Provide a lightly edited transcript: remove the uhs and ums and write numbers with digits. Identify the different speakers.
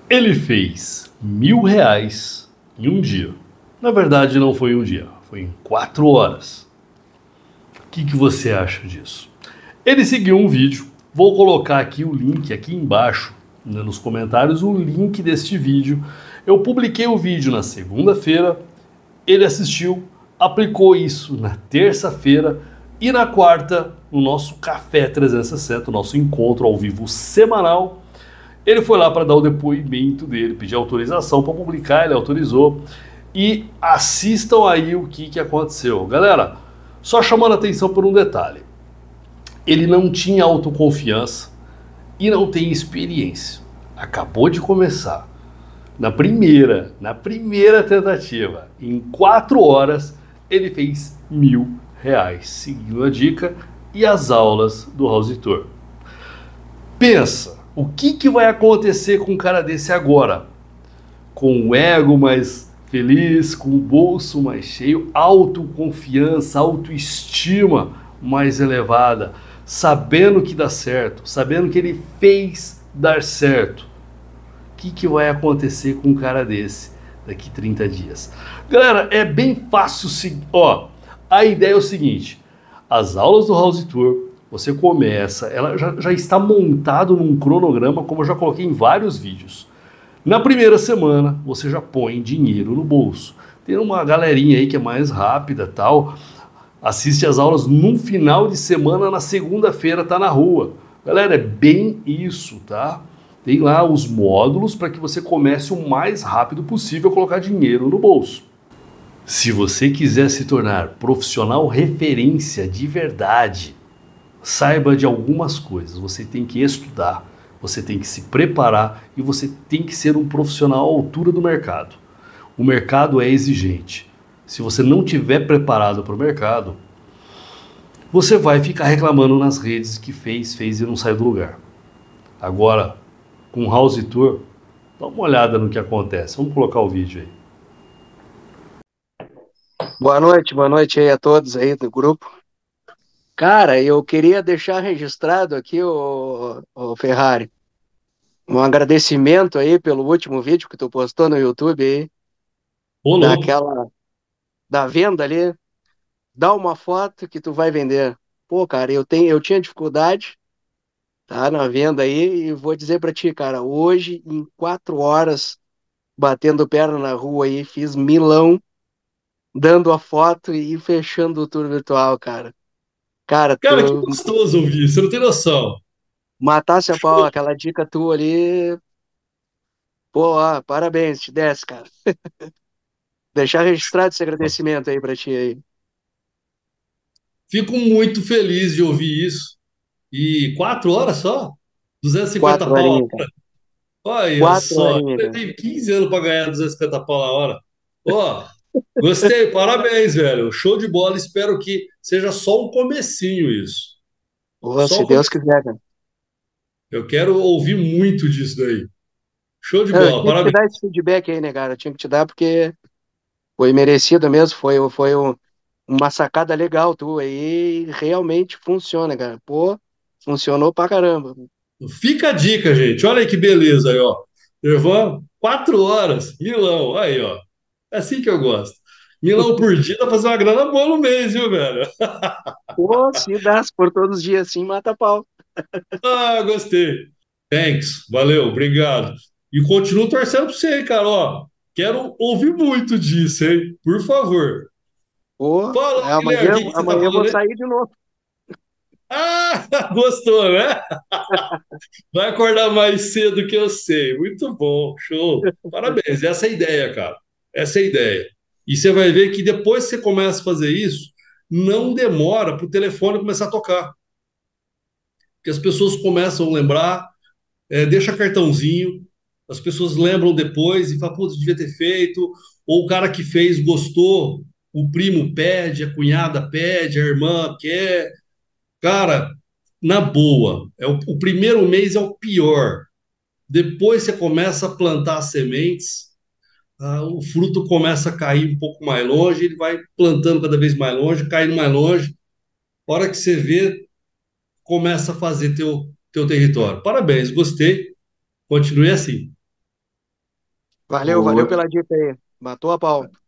Speaker 1: Ele fez R$ 1.000 em um dia. Na verdade, não foi em um dia, foi em 4 horas. O que você acha disso? Ele seguiu um vídeo. Vou colocar aqui o link aqui embaixo, né, nos comentários, o link deste vídeo. Eu publiquei o vídeo na segunda-feira. Ele assistiu, aplicou isso na terça-feira e na quarta, no nosso Café 360, o nosso encontro ao vivo semanal, ele foi lá para dar o depoimento dele, pedir autorização para publicar, ele autorizou. E assistam aí o que aconteceu. Galera, só chamando a atenção por um detalhe. Ele não tinha autoconfiança e não tem experiência. Acabou de começar. Na primeira tentativa, em 4 horas, ele fez R$ 1.000, seguindo a dica e as aulas do House Tour. Pensa, o que vai acontecer com um cara desse agora? Com o ego mais feliz, com o bolso mais cheio, autoconfiança, autoestima mais elevada, sabendo que dá certo, sabendo que ele fez dar certo. O que vai acontecer com um cara desse daqui 30 dias? Galera, é bem fácil. Ó, a ideia é o seguinte: as aulas do House Tour, você começa, ela já está montado num cronograma, como eu já coloquei em vários vídeos. Na primeira semana, você já põe dinheiro no bolso. Tem uma galerinha aí que é mais rápida, tal, assiste as aulas num final de semana, na segunda-feira tá na rua. Galera, é bem isso, tá? Tem lá os módulos para que você comece o mais rápido possível a colocar dinheiro no bolso. Se você quiser se tornar profissional referência de verdade, saiba de algumas coisas. Você tem que estudar, você tem que se preparar e você tem que ser um profissional à altura do mercado. O mercado é exigente. Se você não tiver preparado para o mercado, você vai ficar reclamando nas redes que fez e não saiu do lugar. Agora, com House Tour, dá uma olhada no que acontece. Vamos colocar o vídeo aí.
Speaker 2: Boa noite aí a todos aí do grupo. Cara, eu queria deixar registrado aqui o Ferrari, um agradecimento aí pelo último vídeo que tu postou no YouTube aí,
Speaker 1: Ô, louco.
Speaker 2: daquela, da venda ali. Dá uma foto que tu vai vender. Pô, cara, eu tinha dificuldade, tá, na venda aí, e vou dizer pra ti, cara, hoje, em 4 horas, batendo perna na rua aí, fiz milão, dando a foto e fechando o tour virtual, cara. Cara,
Speaker 1: Cara, que
Speaker 2: tu
Speaker 1: gostoso ouvir, você não tem noção.
Speaker 2: matasse a pau, aquela dica tua ali, pô, ó, parabéns, te desce, cara. Deixar registrado esse agradecimento aí pra ti aí.
Speaker 1: Fico muito feliz de ouvir isso. E 4 horas só? 250
Speaker 2: Quatro
Speaker 1: pau a
Speaker 2: horinhas, cara.
Speaker 1: hora? Olha
Speaker 2: 4 horinhas,
Speaker 1: só, eu
Speaker 2: cara.
Speaker 1: levei 15 anos para ganhar 250 pau a hora. Ó, gostei, parabéns, velho. Show de bola. Espero que seja só um comecinho isso.
Speaker 2: Pô,
Speaker 1: Só
Speaker 2: se
Speaker 1: um
Speaker 2: Deus
Speaker 1: comecinho.
Speaker 2: quiser, cara.
Speaker 1: Eu quero ouvir muito disso daí. Show de
Speaker 2: Eu
Speaker 1: bola,
Speaker 2: tinha que te
Speaker 1: parabéns.
Speaker 2: dar esse feedback aí, né, cara? Eu tinha que te dar porque foi merecido mesmo, uma sacada legal tua aí, e realmente funciona, cara. Pô, funcionou pra caramba.
Speaker 1: Fica a dica, gente. Olha aí que beleza aí, ó. Levamos 4 horas, milão. Aí, ó. É assim que eu gosto. Milão por dia dá pra fazer uma grana boa no mês, viu, velho?
Speaker 2: Pô, se dá, se for todos os dias assim, mata pau.
Speaker 1: Ah, gostei. Thanks, valeu, obrigado. E continuo torcendo pra você, hein, cara. Ó, quero ouvir muito disso, hein? Por favor.
Speaker 2: Pô,
Speaker 1: Fala, Guilherme, o que que você tá
Speaker 2: amanhã eu vou
Speaker 1: falando aí?
Speaker 2: sair de novo.
Speaker 1: Ah, gostou, né? Vai acordar mais cedo que eu sei. Muito bom, show. Parabéns, essa é a ideia, cara. Essa é a ideia. E você vai ver que depois que você começa a fazer isso, não demora para o telefone começar a tocar. Porque as pessoas começam a lembrar, deixa cartãozinho, as pessoas lembram depois e falam, putz, devia ter feito. Ou o cara que fez gostou, o primo pede, a cunhada pede, a irmã quer. Cara, na boa, o primeiro mês é o pior. Depois você começa a plantar as sementes, o fruto começa a cair um pouco mais longe, ele vai plantando cada vez mais longe, caindo mais longe. A hora que você vê, começa a fazer teu território. Parabéns, gostei. Continue assim.
Speaker 2: Valeu, valeu
Speaker 1: Ô,
Speaker 2: pela dica aí. Matou a pau.